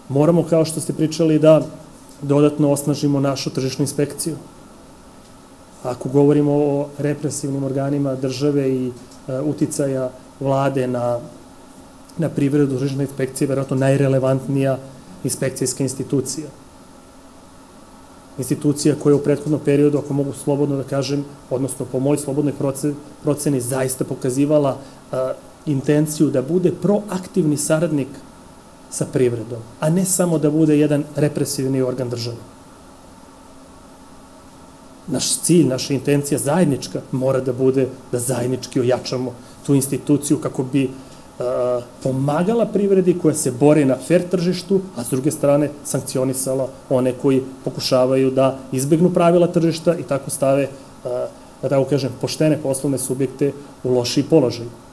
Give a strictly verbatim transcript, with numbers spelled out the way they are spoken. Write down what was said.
Moramo, kao što ste pričali, da dodatno osnažimo našu tržišnu inspekciju. Ako govorimo o represivnim organima države i uticaja vlade na, na privredu, tržišna inspekcija je verovatno najrelevantnija inspekcijska institucija. Institucija koja je u prethodnom periodu, ako mogu slobodno da kažem, odnosno po mojoj slobodnoj proceni, zaista pokazivala a, intenciju da bude proaktivni saradnik sa privredom, a ne samo da bude jedan represivni organ države. Naš cilj, naša intencija zajednička mora da bude da zajednički ojačamo tu instituciju kako bi a, pomagala privredi koja se bori na fer tržištu, a s druge strane sankcionisala one koji pokušavaju da izbegnu pravila tržišta i tako stave, a, da tako kažem, poštene poslovne subjekte u lošiji položaj.